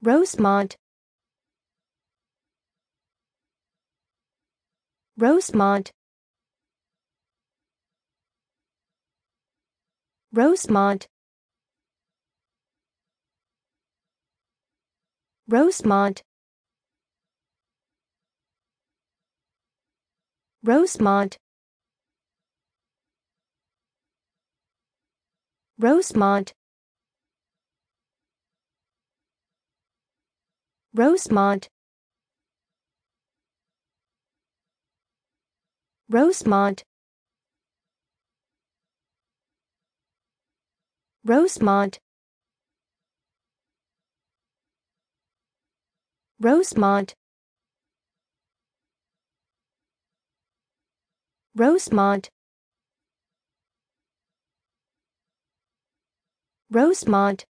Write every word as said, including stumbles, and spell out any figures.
Rosemont, Rosemont, Rosemont, Rosemont, Rosemont, Rosemont, Rosemont, Rosemont, Rosemont, Rosemont, Rosemont, Rosemont,